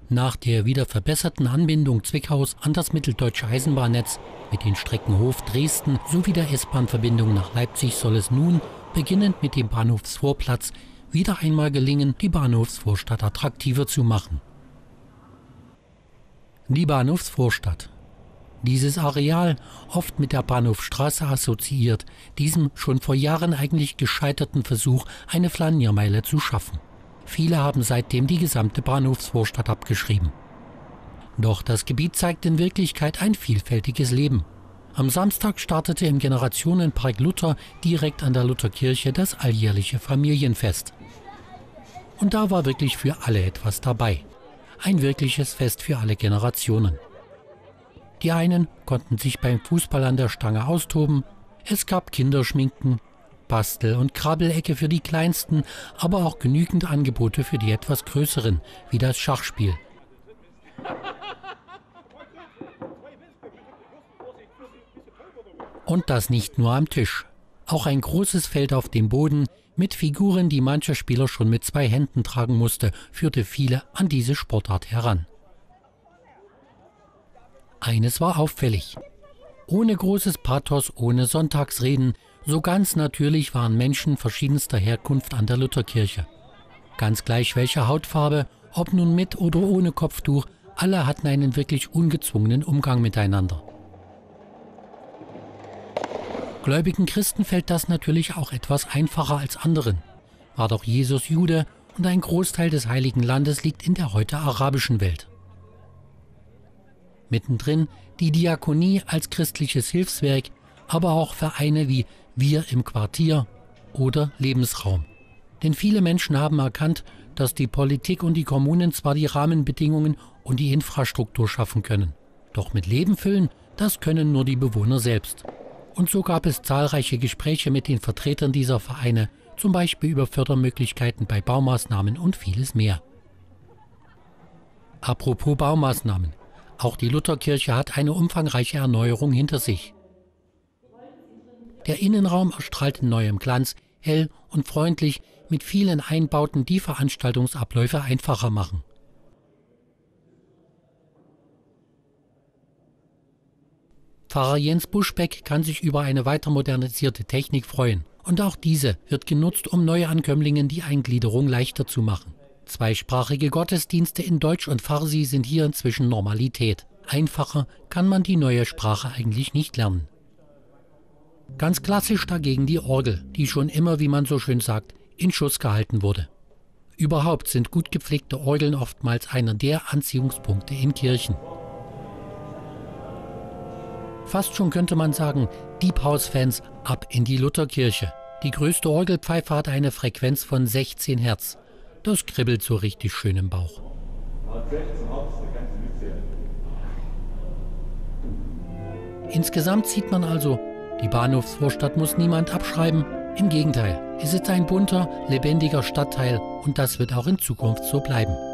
Nach der wieder verbesserten Anbindung Zwickaus an das mitteldeutsche Eisenbahnnetz mit den Strecken Hof-Dresden sowie der S-Bahn-Verbindung nach Leipzig soll es nun, beginnend mit dem Bahnhofsvorplatz, wieder einmal gelingen, die Bahnhofsvorstadt attraktiver zu machen. Die Bahnhofsvorstadt. Dieses Areal, oft mit der Bahnhofstraße assoziiert, diesem schon vor Jahren eigentlich gescheiterten Versuch, eine Flaniermeile zu schaffen. Viele haben seitdem die gesamte Bahnhofsvorstadt abgeschrieben. Doch das Gebiet zeigt in Wirklichkeit ein vielfältiges Leben. Am Samstag startete im Generationenpark Luther direkt an der Lutherkirche das alljährliche Familienfest. Und da war wirklich für alle etwas dabei. Ein wirkliches Fest für alle Generationen. Die einen konnten sich beim Fußball an der Stange austoben, es gab Kinderschminken, Bastel- und Krabbelecke für die Kleinsten, aber auch genügend Angebote für die etwas Größeren, wie das Schachspiel. Und das nicht nur am Tisch. Auch ein großes Feld auf dem Boden mit Figuren, die mancher Spieler schon mit 2 Händen tragen musste, führte viele an diese Sportart heran. Eines war auffällig. Ohne großes Pathos, ohne Sonntagsreden, so ganz natürlich waren Menschen verschiedenster Herkunft an der Lutherkirche. Ganz gleich welcher Hautfarbe, ob nun mit oder ohne Kopftuch, alle hatten einen wirklich ungezwungenen Umgang miteinander. Gläubigen Christen fällt das natürlich auch etwas einfacher als anderen. War doch Jesus Jude und ein Großteil des Heiligen Landes liegt in der heute arabischen Welt. Mittendrin die Diakonie als christliches Hilfswerk, aber auch Vereine wie Wir im Quartier oder Lebensraum. Denn viele Menschen haben erkannt, dass die Politik und die Kommunen zwar die Rahmenbedingungen und die Infrastruktur schaffen können, doch mit Leben füllen, das können nur die Bewohner selbst. Und so gab es zahlreiche Gespräche mit den Vertretern dieser Vereine, zum Beispiel über Fördermöglichkeiten bei Baumaßnahmen und vieles mehr. Apropos Baumaßnahmen. Auch die Lutherkirche hat eine umfangreiche Erneuerung hinter sich. Der Innenraum erstrahlt in neuem Glanz, hell und freundlich, mit vielen Einbauten, die Veranstaltungsabläufe einfacher machen. Pfarrer Jens Buschbeck kann sich über eine weiter modernisierte Technik freuen. Und auch diese wird genutzt, um Neuankömmlingen die Eingliederung leichter zu machen. Zweisprachige Gottesdienste in Deutsch und Farsi sind hier inzwischen Normalität. Einfacher kann man die neue Sprache eigentlich nicht lernen. Ganz klassisch dagegen die Orgel, die schon immer, wie man so schön sagt, in Schuss gehalten wurde. Überhaupt sind gut gepflegte Orgeln oftmals einer der Anziehungspunkte in Kirchen. Fast schon könnte man sagen, Deep House-Fans ab in die Lutherkirche. Die größte Orgelpfeife hat eine Frequenz von 16 Hertz. Das kribbelt so richtig schön im Bauch. Insgesamt sieht man also, die Bahnhofsvorstadt muss niemand abschreiben. Im Gegenteil, es ist ein bunter, lebendiger Stadtteil und das wird auch in Zukunft so bleiben.